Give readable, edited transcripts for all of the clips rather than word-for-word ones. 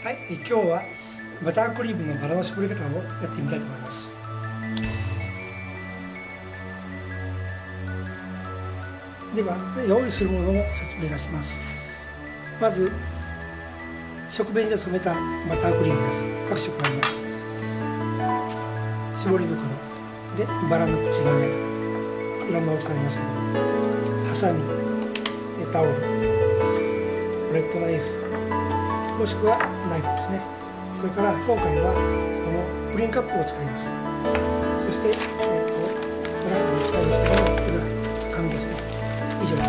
はい、今日はバタークリームのバラの絞り方をやってみたいと思います。では用意するものを説明いたします。まず食紅で染めたバタークリームです。各色あります。絞り袋でバラの口金、いろんな大きさありますけど、ハサミ、タオル、ブレッドナイフ、もしくはナイフですね。それから今回はこのプリンカップを使います。そしてブラックを使いますけども、これは紙ですね。以上です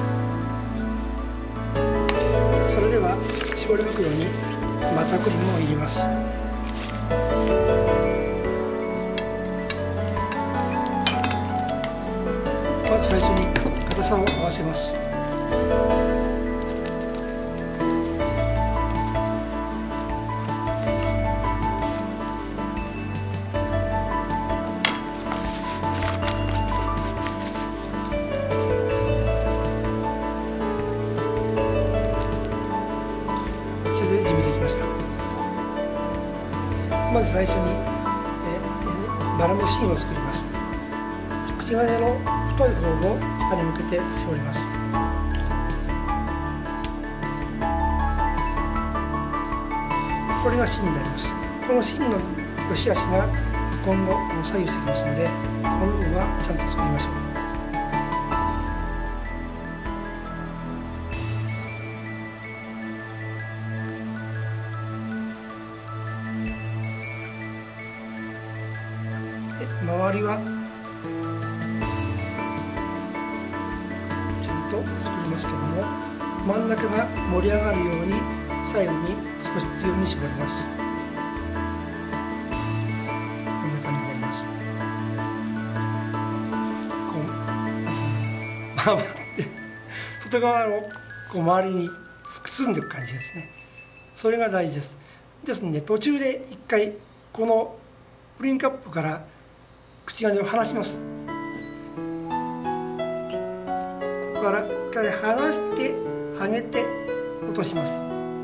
。それでは絞り袋にバタークリームを入れます。まず最初に硬さを合わせます。まず最初に、バラの芯を作ります。口金の太い方を下に向けて絞ります。これが芯になります。この芯の良し悪しが今後左右してきますので、この部分はちゃんと作りましょう。周りはちゃんと作りますけども、真ん中が盛り上がるように最後に少し強めに絞ります。こんな感じになります。外側をこう周りに包んでいく感じですね。それが大事です。ですので途中で一回このプリンカップから口金を離します。ここから一回離して上げて落とします。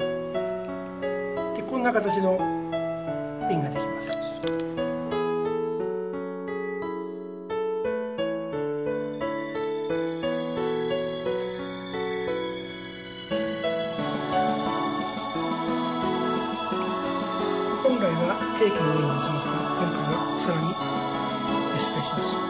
でこんな形の円ができます。本来はケーキの上に乗せますが、今回はお皿に失礼します。